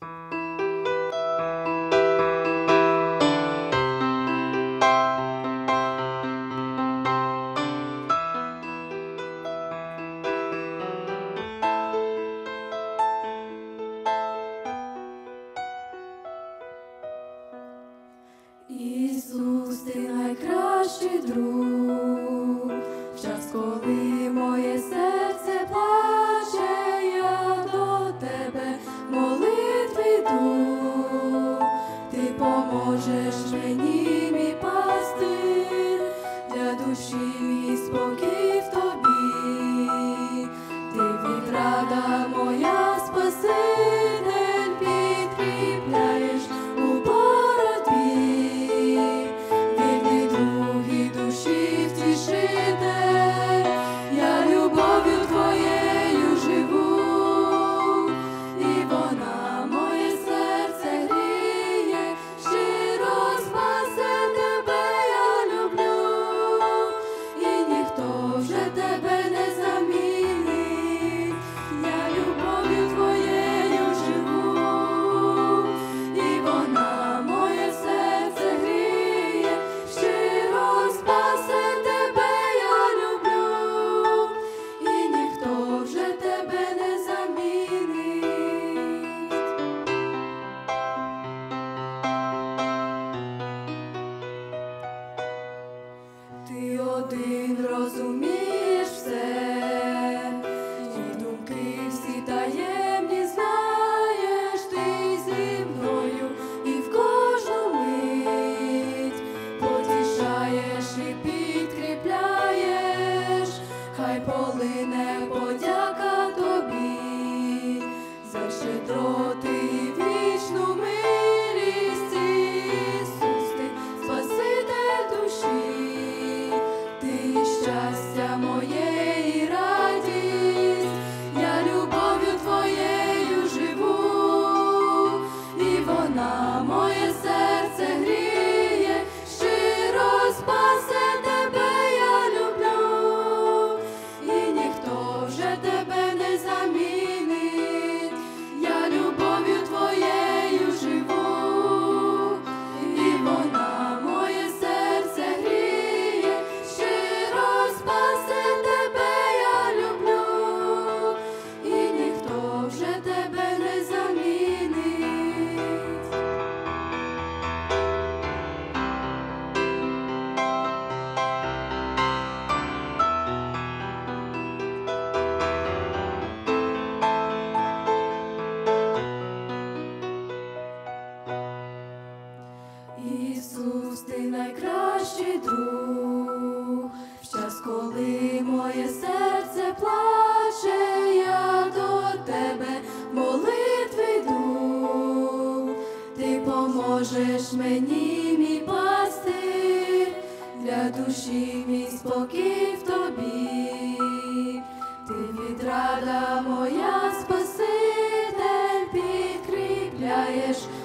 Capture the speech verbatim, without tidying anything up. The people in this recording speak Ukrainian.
Ісус, ти найкращий друг, в час, коли моє серце плаче, я до тебе молитви йду. Ти поможеш мені, мій пастир, для душі мій спокій в тобі. Ти відрада моя, Спаситель, підкріпляєш у боротьбі. Вірний друг і душі втішитель, я любов'ю твоєю живу, і вона моє серце гріє, щиро спасе тебе я люблю, і ніхто вже тебе не замінить. Я любов'ю твоєю живу, і вона моє серце гріє, щиро спасе тебе я люблю, і ніхто вже тебе не замінить. Ти один розумієш все, і думки всі таємні знаєш. Ти зі мною і в кожну мить потішаєш і підкріпляєш. Хай полине подяка тобі за щедроти і вічну милість. Ісус, ти Спаситель душі, ти щастя моє і радість, я любов'ю твоєю живу, і вона моє серце гріє, щиро спасе тебе я люблю, і ніхто вже тебе не замінить. Я любов'ю твоєю живу, і вона моє серце гріє, щиро спасе тебе я люблю, і ніхто вже тебе не замінить. Ісус, ти найкращий друг, в час, коли моє серце плаче, я до тебе молитви йду. Ти поможеш мені, мій пастир, для душі мій спокій в тобі. Ти відрада моя, Спаситель, підкріпляєш